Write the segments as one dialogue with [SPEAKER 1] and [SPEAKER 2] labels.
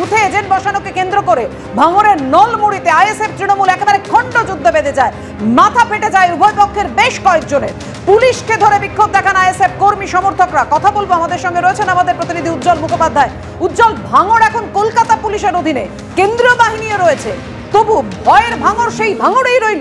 [SPEAKER 1] বুথে এজেন্ট বসানোকে কেন্দ্র করে ভাঙড়ের নলমুড়িতে আইএসএফ তৃণমূল একেবারে খণ্ড যুদ্ধ বেঁধে যায়, মাথা ফেটে যায় উভয় পক্ষের বেশ কয়েকজনের। পুলিশকে ধরে বিক্ষোভ দেখান আইএসএফ কর্মী সমর্থকরা। কথা বলবো, আমাদের সঙ্গে রয়েছেন আমাদের প্রতিনিধি উজ্জ্বল মুখোপাধ্যায়। উজ্জ্বল, ভাঙড় এখন কলকাতা পুলিশের অধীনে, কেন্দ্রীয় বাহিনীও রয়েছে, তবু ভয়ের ভাঙড় সেই ভাঙড়েই রইল।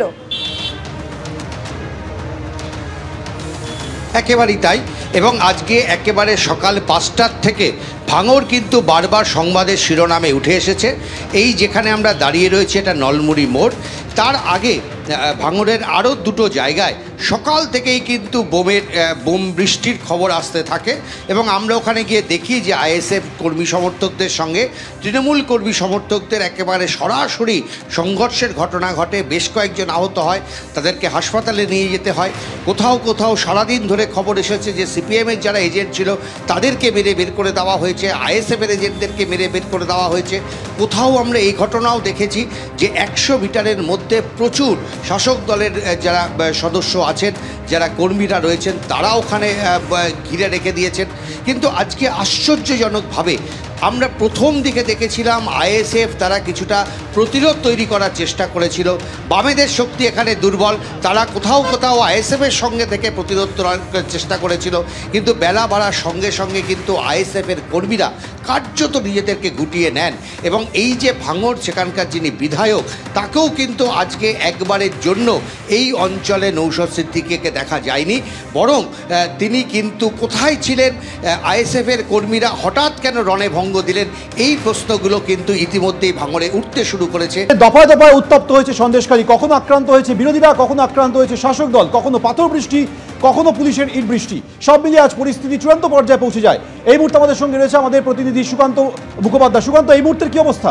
[SPEAKER 2] একেবারেই তাই, এবং আজকে একেবারে সকাল 5টার থেকে ভাঙড় কিন্তু বারবার সংবাদের শিরোনামে উঠে এসেছে। এই যেখানে আমরা দাঁড়িয়ে রয়েছি এটা নলমুড়ি মোড়, তার আগে ভাঙড়ের আরও দুটো জায়গায় সকাল থেকেই কিন্তু বোম বৃষ্টির খবর আসতে থাকে, এবং আমরা ওখানে গিয়ে দেখি যে আইএসএফ কর্মী সমর্থকদের সঙ্গে তৃণমূল কর্মী সমর্থকদের একেবারে সরাসরি সংঘর্ষের ঘটনা ঘটে। বেশ কয়েকজন আহত হয়, তাদেরকে হাসপাতালে নিয়ে যেতে হয়। কোথাও কোথাও সারাদিন ধরে খবর এসেছে যে সিপিএমের যারা এজেন্ট ছিল তাদেরকে মেরে বের করে দেওয়া হয়েছে, আইএসএফের এজেন্টদেরকে মেরে বের করে দেওয়া হয়েছে। কোথাও আমরা এই ঘটনাও দেখেছি যে 100 মিটারের মধ্যে প্রচুর শাসক দলের যারা সদস্য আছেন, যারা কর্মীরা রয়েছেন, তারা ওখানে ঘিরে রেখে দিয়েছেন। কিন্তু আজকে আশ্চর্যজনকভাবে আমরা প্রথম দিকে দেখেছিলাম আইএসএফ তারা কিছুটা প্রতিরোধ তৈরি করার চেষ্টা করেছিল। বামেদের শক্তি এখানে দুর্বল, তারা কোথাও কোথাও আইএসএফের সঙ্গে থেকে প্রতিরোধ করার চেষ্টা করেছিল। কিন্তু বেলা বাড়ার সঙ্গে সঙ্গে কিন্তু আইএসএফের কর্মীরা কার্যত নিজেদেরকে গুটিয়ে নেন, এবং এই যে ভাঙড় সেখানকার যিনি বিধায়ক তাকেও কিন্তু আজকে একবারের জন্য এই অঞ্চলে নৌশদ সিদ্দিকীকে দেখা যায়নি, বরং তিনি কিন্তু কোথায় ছিলেন, আইএসএফের কর্মীরা হঠাৎ কেন রণে ভঙ্গ দিলেন, এই প্রশ্নগুলো কিন্তু ইতিমধ্যেই ভাঙড়ে উঠতে শুরু করেছে।
[SPEAKER 3] দফায় দফায় উত্তপ্ত হয়েছে সন্দেশখালী, কখনো আক্রান্ত হয়েছে বিরোধীরা, কখনো আক্রান্ত হয়েছে শাসক দল, কখনো পাথর বৃষ্টি, কখনো পুলিশের ইট বৃষ্টি, সব মিলিয়ে আজ পরিস্থিতি চূড়ান্ত পর্যায়ে পৌঁছে যায়। এই মুহূর্তে আমাদের সঙ্গে রয়েছে আমাদের প্রতিনিধি সুকান্ত মুখোপাধ্যায়। সুকান্ত, এই মুহূর্তের কি অবস্থা?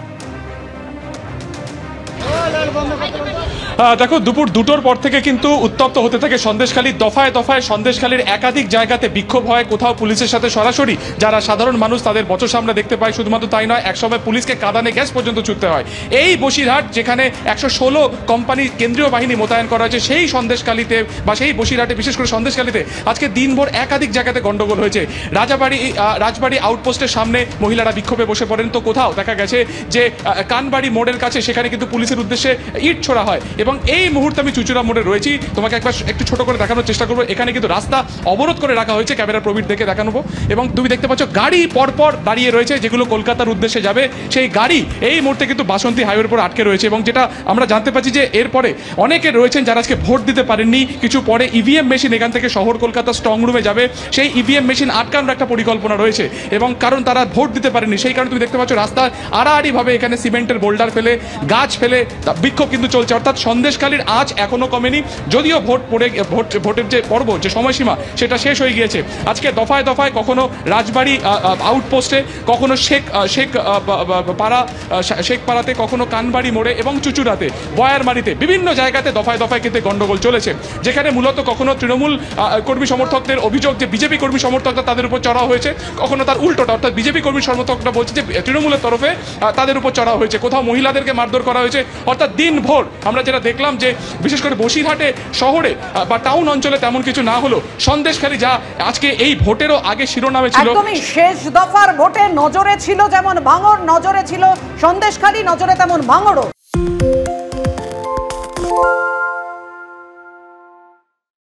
[SPEAKER 4] দেখো, দুপুর 2টোর পর থেকে কিন্তু উত্তপ্ত হতে থাকে সন্দেশখালী। দফায় দফায় সন্দেশখালীর একাধিক জায়গাতে বিক্ষোভ হয়, কোথাও পুলিশের সাথে সরাসরি যারা সাধারণ মানুষ তাদের বচসা আমরা দেখতে পাই। শুধুমাত্র তাই নয়, একসময় পুলিশকে কাঁদানে গ্যাস পর্যন্ত ছুটতে হয়। এই বসিরহাট, যেখানে 116 কোম্পানি কেন্দ্রীয় বাহিনী মোতায়েন করা হয়েছে, সেই সন্দেশখালীতে বা সেই বসিরহাটে, বিশেষ করে সন্দেশখালীতে আজকে দিনভর একাধিক জায়গাতে গন্ডগোল হয়েছে। রাজবাড়ি আউটপোস্টের সামনে মহিলারা বিক্ষোভে বসে পড়েন, তো কোথাও দেখা গেছে যে কানবাড়ি মোড়ের কাছে সেখানে কিন্তু পুলিশের উদ্দেশ্যে ইট ছোড়া হয়। এবং এই মুহূর্তে আমি চুচুড়া মোড়ে রয়েছি, তোমাকে একটু ছোট করে দেখানোর চেষ্টা করবো। এখানে কিন্তু রাস্তা অবরোধ করে রাখা হয়েছে, ক্যামেরার প্রবীর দেখে দেখানো। এবং তুমি দেখতে পাচ্ছ গাড়ি পরপর দাঁড়িয়ে রয়েছে যেগুলো কলকাতার উদ্দেশ্যে যাবে, সেই গাড়ি এই মুহূর্তে কিন্তু বাসন্তী হাইওয়ের উপর আটকে রয়েছে। এবং যেটা আমরা জানতে পাচ্ছি যে এরপরে অনেকে রয়েছেন যারা আজকে ভোট দিতে পারেননি, কিছু পরে ইভিএম মেশিন এখান থেকে শহর কলকাতা স্ট্রং রুমে যাবে, সেই ইভিএম মেশিন আটকানোর একটা পরিকল্পনা রয়েছে। এবং কারণ তারা ভোট দিতে পারেনি, সেই কারণে তুমি দেখতে পাচ্ছ রাস্তায় আড়াআড়িভাবে এখানে সিমেন্টের বোল্ডার ফেলে, গাছ ফেলে বিক্ষোভ কিন্তু চলছে। অর্থাৎ সন্দেশখালীর আজ এখনো কমেনি, যদিও ভোটের যে পর্ব, যে সময়সীমা, সেটা শেষ হয়ে গিয়েছে। আজকে দফায় দফায় কখনো রাজবাড়ি আউটপোস্টে, কখনো শেখপাড়াতে, কখনো কানবাড়ি মোড়ে এবং চুচুড়াতে, বয়ারমারিতে, বিভিন্ন জায়গাতে দফায় দফায় কিন্তু গন্ডগোল চলেছে। যেখানে মূলত কখনো তৃণমূল কর্মী সমর্থকদের অভিযোগ যে বিজেপি কর্মী সমর্থকরা তাদের উপর চড়াও হয়েছে, কখনো তার উল্টোটা, অর্থাৎ বিজেপি কর্মী সমর্থকরা বলছে যে তৃণমূলের তরফে তাদের উপর চড়াও হয়েছে। কোথাও মহিলাদেরকে মারধর করা হয়েছে। অর্থাৎ দিনভর আমরা যেটা দেখলাম যে বিশেষ করে বসিরহাটে শহরে বা টাউন অঞ্চলে তেমন কিছু না হলো, সন্দেশখালী যা আজকে এই ভোটেরও আগে শিরোনামে ছিল,
[SPEAKER 1] একদমই শেষ দফার ভোটে নজরে ছিল, যেমন ভাঙড় নজরে ছিল, সন্দেশখালী নজরে তেমন ভাঙড়ও।